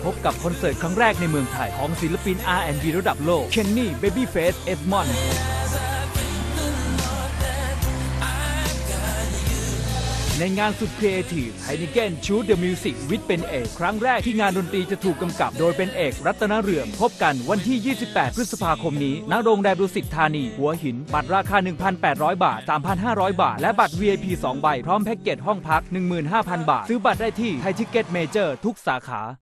พบกับคอนเสิร์ตครั้งแรกในเมืองไทยของศิลปิน R&B ระดับโลก Kenny Babyface Edmond ในงานสุดครีเอทีฟ Heineken Choose the Music with เป็นเอกครั้งแรกที่งานดนตรีจะถูกกำกับโดยเป็นเอกรัตนเรืองพบกันวันที่ 28 พฤษภาคมนี้ณ โรงแรมดุสิตธานีหัวหินบัตรราคา 1,800 บาท 3,500 บาทและบัตร VIP 2 ใบพร้อมแพ็กเกจห้องพัก 15,000 บาทซื้อบัตรได้ที่ไทยทิกเก็ตเมเจอร์ทุกสาขา